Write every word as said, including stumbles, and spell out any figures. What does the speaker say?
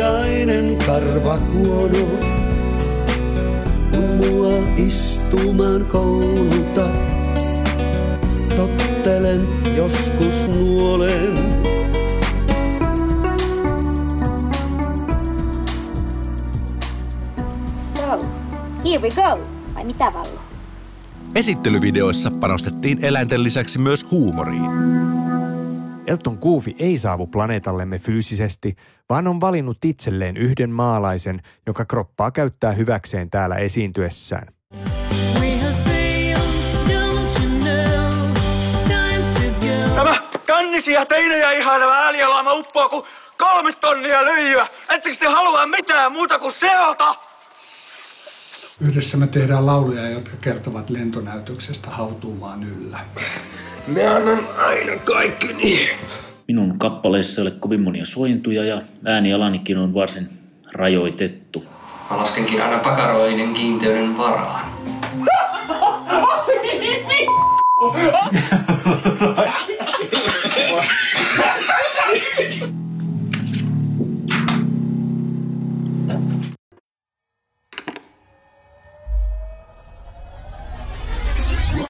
hiljainen karvakuono, kun mua istumaan koulutat, tottelen joskus nuolen. So, here we go. Vai mitä, Vallu? Esittelyvideoissa panostettiin eläinten lisäksi myös huumoriin. Elton Goofy ei saavu planeetallemme fyysisesti, vaan on valinnut itselleen yhden maalaisen, joka kroppaa käyttää hyväkseen täällä esiintyessään. Tämä kannisia teinejä ihaileva äälialaama uppoo kuin kolme tonnia lyijyä. Ettekö te halua mitään muuta kuin seota? Yhdessä me tehdään lauluja, jotka kertovat lentonäytöksestä hautuumaan yllä. Me annan aina kaikkeni. Minun kappaleissa ei ole kovin monia sointuja ja äänialanikin on varsin rajoitettu. Mä laskenkin aina pakaroiden kiinteyden varaan.